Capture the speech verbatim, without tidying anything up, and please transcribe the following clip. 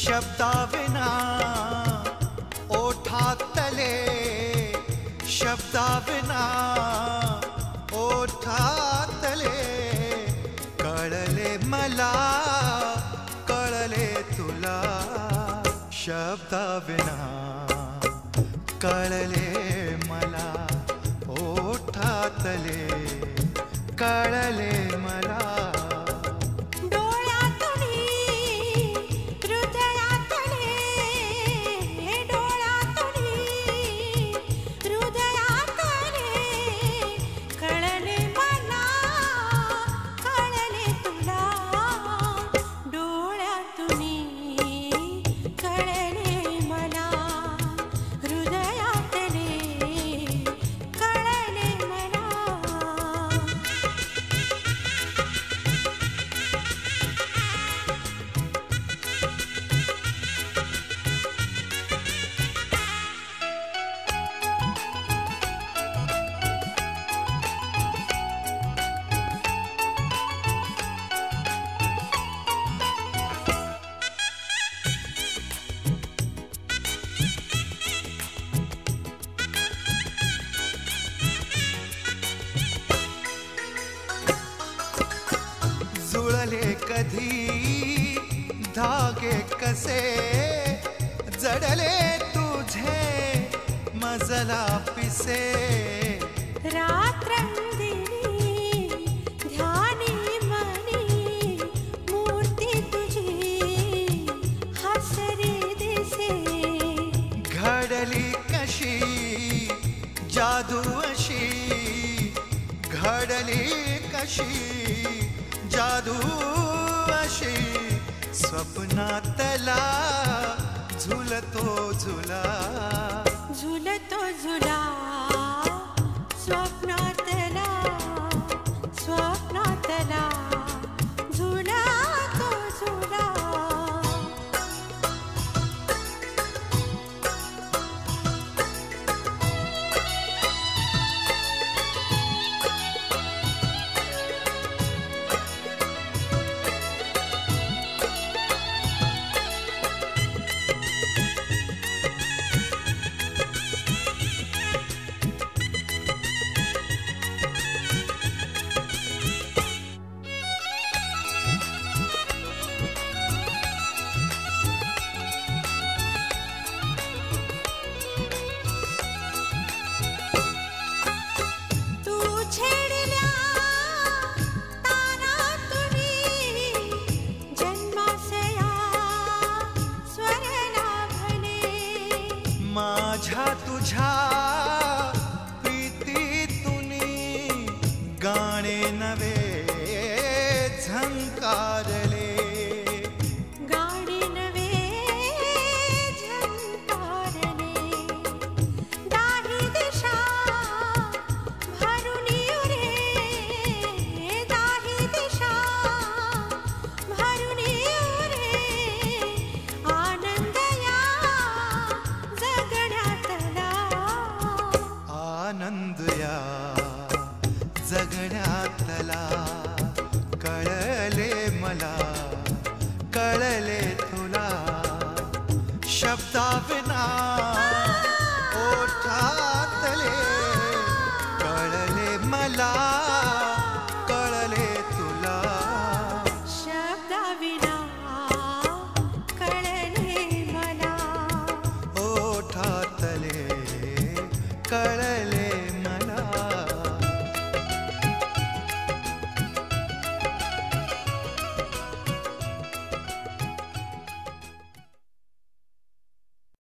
शब्दाविना ओठातले शब्दाविना ओठातले कळले मला कळले तुला शब्दाविना कळले मला ओठातले कळले मला जुळले कधी धागे कसे जडले तुझे मजला पिसे रात्रंदिनी ध्यानी मनी मूर्ती तुझी हसरी दिसे घडली कशी जादू अशी घडली कशी जादू अशी स्वप्नातला झुलतो झुला झुलतो झुला स्वप्नातला स्वप्नातला झुला तो झुला माझ्या तुझ्या प्रीतीतुनी गाणे नवे झंकारले गाणे नवे झंकारले दाही दिशा भरून येऊ रे दाही दिशा भरून येऊ रे आनंद या आनंद या जगण्यातला कळले मला कळले तुला शब्दाविना ओठातले कळले मला कळले तुला शब्दाविना कळले मला ओठातले कळले